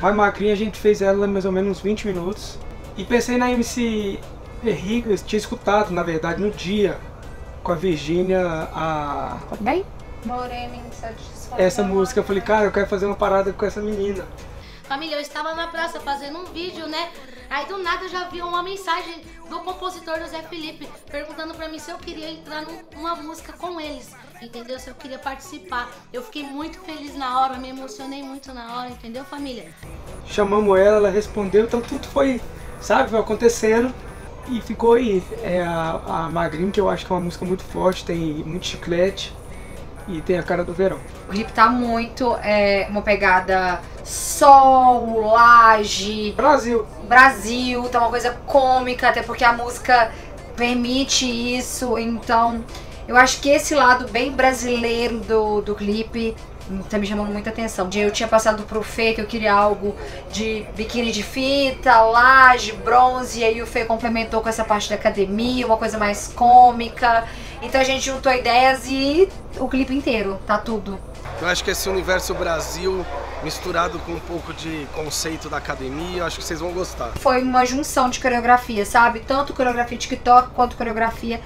Vai Magrinha, a gente fez ela mais ou menos uns 20 minutos. E pensei na MC Henrique, eu tinha escutado, na verdade, no dia, com a Virgínia, Bem? Morena insatisfeita. essa música. Eu falei, cara, eu quero fazer uma parada com essa menina. Família, eu estava na praça fazendo um vídeo, né? Aí do nada eu já vi uma mensagem do compositor do Zé Felipe perguntando pra mim se eu queria entrar numa música com eles, entendeu? Se eu queria participar. Eu fiquei muito feliz na hora, me emocionei muito na hora, entendeu, família? Chamamos ela respondeu, então tudo foi, sabe, foi acontecendo e ficou aí. É a Magrinha, que eu acho que é uma música muito forte, tem muito chiclete e tem a cara do verão. O clipe tá muito uma pegada sol, laje, Brasil, tá uma coisa cômica, até porque a música permite isso. Então eu acho que esse lado bem brasileiro do clipe tá me chamando muita atenção. Eu tinha passado pro Fê que eu queria algo de biquíni de fita, laje, bronze, e aí o Fê complementou com essa parte da academia, uma coisa mais cômica. Então a gente juntou ideias e o clipe inteiro, tá tudo. Eu acho que esse universo Brasil misturado com um pouco de conceito da academia, eu acho que vocês vão gostar. Foi uma junção de coreografia, sabe? Tanto coreografia TikTok quanto coreografia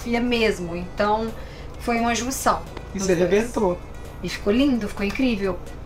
mesmo. Então foi uma junção. E você arrebentou. E ficou lindo, ficou incrível.